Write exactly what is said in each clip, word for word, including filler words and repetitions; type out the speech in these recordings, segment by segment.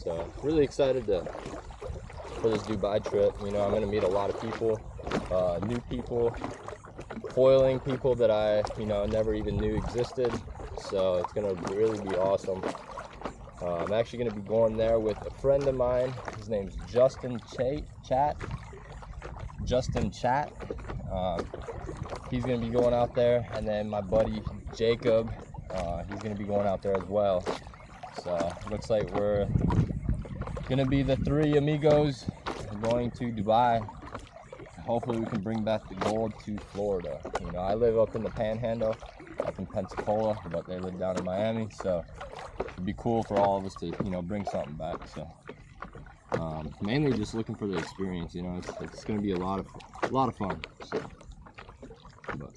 So really excited to for this Dubai trip. You know, I'm gonna meet a lot of people, uh, new people, foiling people that I, you know, never even knew existed. So it's gonna really be awesome. Uh, I'm actually gonna be going there with a friend of mine. His name's Justin Ch Chat. Justin Chat. Uh, he's gonna be going out there, and then my buddy Jacob, uh, he's gonna be going out there as well. So it looks like we're gonna be the three amigos going to Dubai. Hopefully we can bring back the gold to Florida. You know, I live up in the Panhandle, up in Pensacola, but they live down in Miami, so it'd be cool for all of us to, you know, bring something back. So um, mainly just looking for the experience. You know, it's, it's gonna be a lot of a lot of fun. So, but.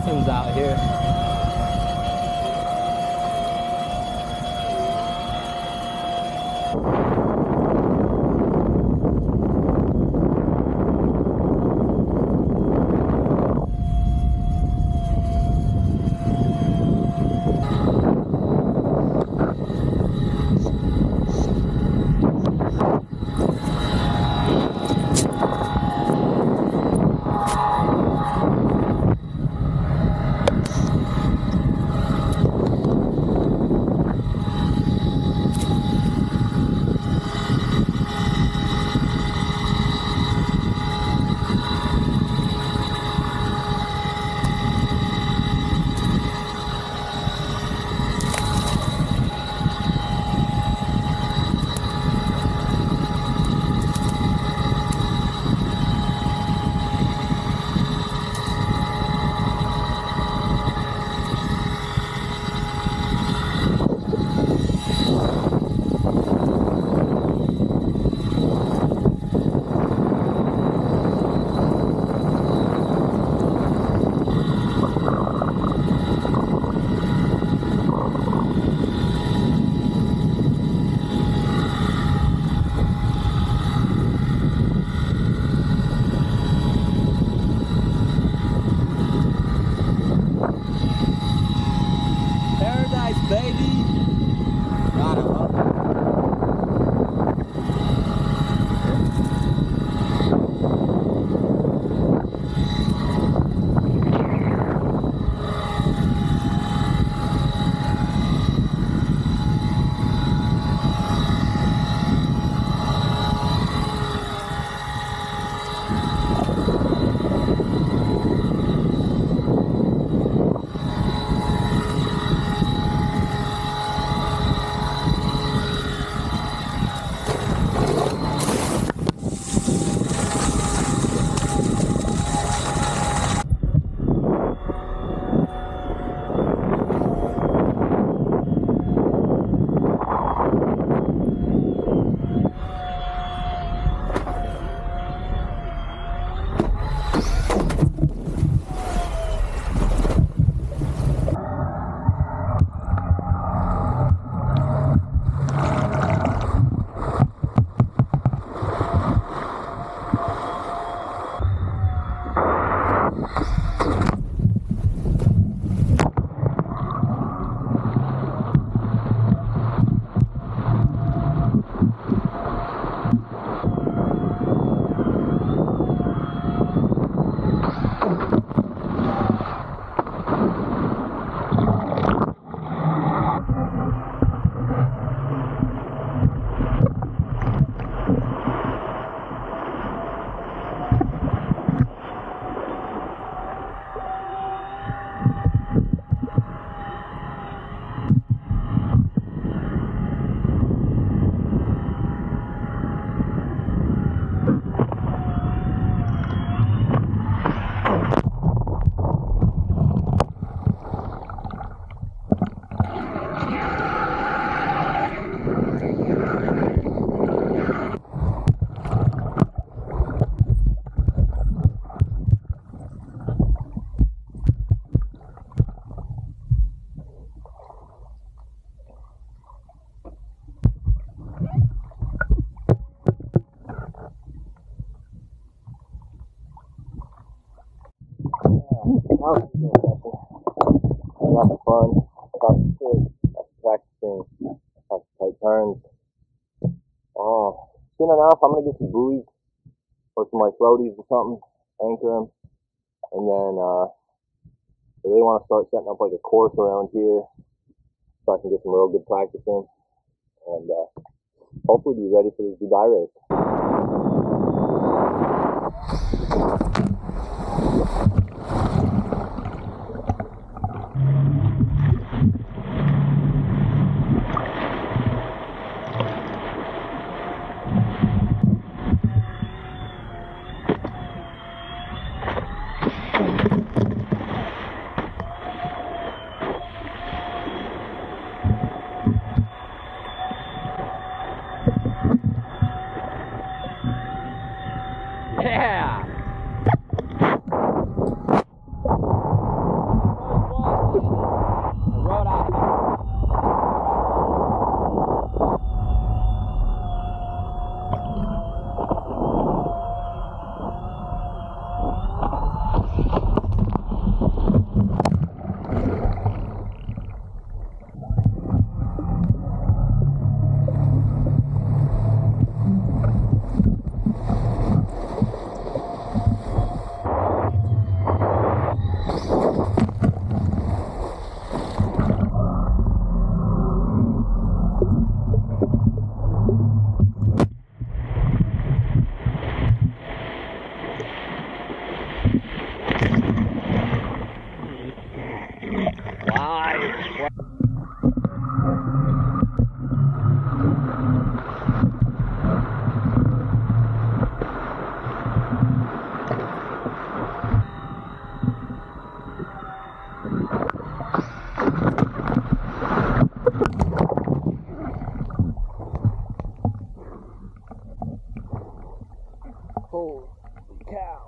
dolphins out here. Lots of fun. Lots of good. Lots of practicing. Lots of tight turns. Oh, soon enough, I'm gonna get some buoys or some like floaties or something, anchor them, and then uh, I really want to start setting up like a course around here so I can get some real good practice in, and uh, hopefully be ready for this Dubai race. Yeah! Holy cow.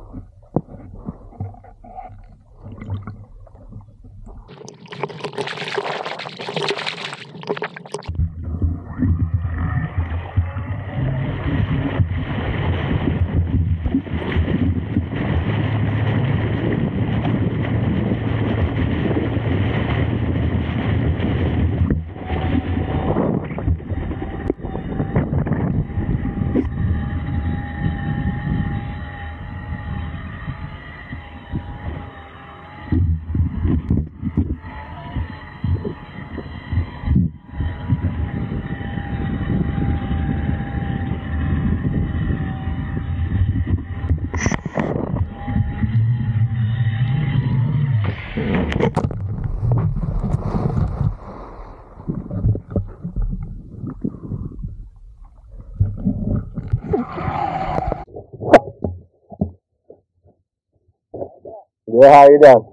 Yeah, how you doing?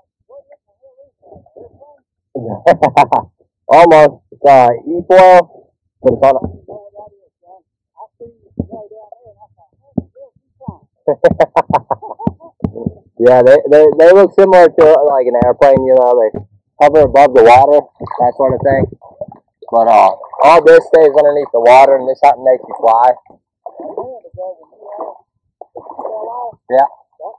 Almost. It's uh, efoil, but it's on a... Yeah, they, they they look similar to like an airplane, you know, they hover above the water, that sort of thing. But uh, all this stays underneath the water, and this something makes you fly. Yeah.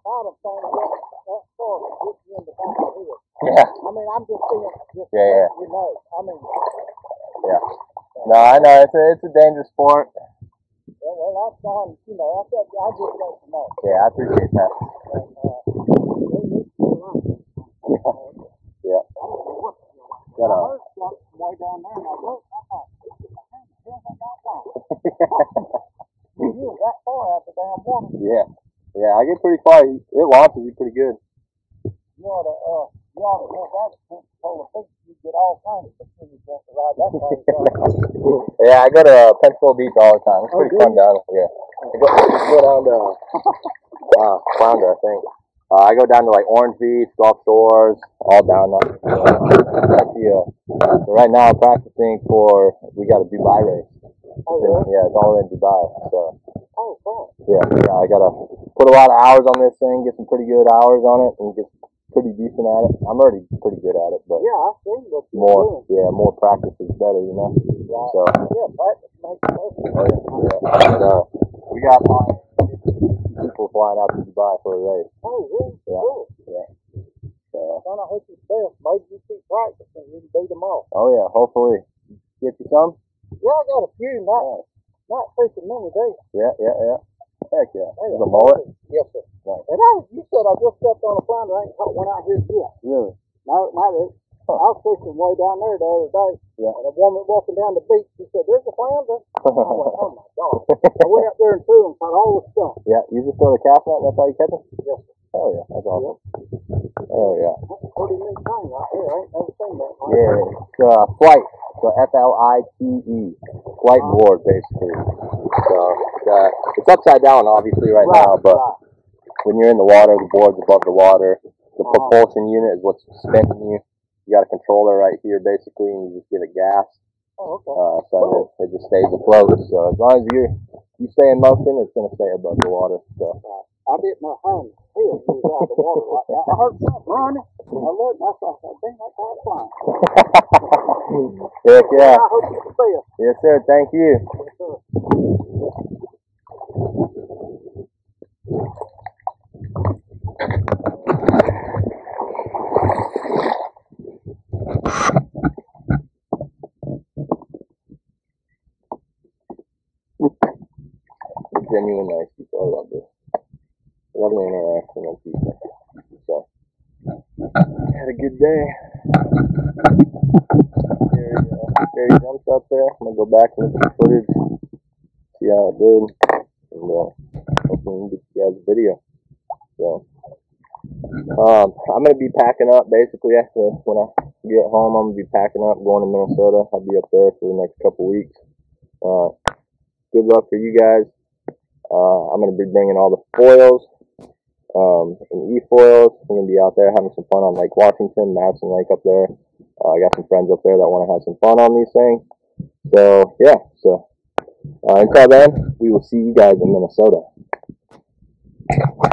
Yeah. I mean, I'm just saying, just Yeah, yeah. you know, I mean, Yeah. No, I know it's a it's a dangerous sport. well, well that's on, you know, I said, I just let you know. Yeah, I appreciate that. And, uh, they used to be like that. Yeah. Yeah. I don't know what the hell I Got a- heard something from way down there, and I looked, I thought, what the hell that got from? You was that far out the damn water. Yeah. Yeah, I get pretty far. It launches you pretty good. You ought to, uh, you ought to have that Pensacola Beach. You get all kinds of opportunities to ride that thing. Yeah, I go to uh, Pensacola Beach all the time. It's Oh, pretty do fun you? down there. Yeah. I go, I go down to uh, Flounder, I think. Uh, I go down to like Orange Beach, Gulf Shores, all down there. So, actually, uh, so right now I'm practicing for, we got a Dubai race. Oh, really? Yeah, it's all in Dubai. So Oh, cool. yeah, yeah, I gotta put a lot of hours on this thing, get some pretty good hours on it, and get pretty decent at it. I'm already pretty good at it, but Yeah, I see what you're more, doing. yeah, more practice is better, you know. Right. So Yeah, practice makes perfect. oh, yeah, yeah. And, uh, we got like fifty, sixty people flying out to Dubai for a race. Oh, really? Yeah. Cool. Yeah. So, Son, I hope you best. Maybe you keep practicing. You can beat them all. oh yeah, hopefully get you some. Yeah, I got a few. Not, not freaking many days. Yeah, yeah, yeah. Heck yeah. Hey, There's a mullet. Yes, sir. Nice. And I, you said I just stepped on a flounder. I ain't caught one out here yet. Really? No, not it. Huh. I was fishing way down there the other day. Yeah. And a woman walking down the beach, she said, "There's a flounder." I went, "Oh my God." I went up there and threw him, caught all the stuff. Yeah, you just throw the cast net and that's how you catch them? Yes, sir. Hell yeah, that's awesome. Hell yeah. That's a pretty neat thing right here. I ain't never seen that. Right? Yeah, it's uh, Flite. So F L I T E. Flite board, basically. So it's, uh, it's upside down, obviously, right, Right, now, but right. when you're in the water, the board's above the water. The Uh-huh. propulsion unit is what's spinning you. You got a controller right here, basically, and you just give it gas. Oh, okay. Uh, so it, it just stays afloat. So as long as you you stay in motion, it's going to stay above the water. So. I didn't know how in hell you was out of the water like that. I heard something running. I looked and I thought, dang, that guy's flying. Heck yeah. I hope you can see us. Yes, sir. Thank you. Yes, sir. Genuine nice people. I love this. Love the interaction with people. So, had a good day. There he, uh, there he jumps up there. I'm gonna go back and look at the footage, see how it did, and uh, hopefully we can get you guys a video. So, um, I'm gonna be packing up basically after when I get home. I'm gonna be packing up, going to Minnesota. I'll be up there for the next couple weeks. Uh, good luck for you guys. Uh, I'm going to be bringing all the foils um, and e-foils. I'm going to be out there having some fun on Lake Washington, Madison Lake up there. Uh, I got some friends up there that want to have some fun on these things. So, yeah. So, uh, until then, we will see you guys in Minnesota. Thank you.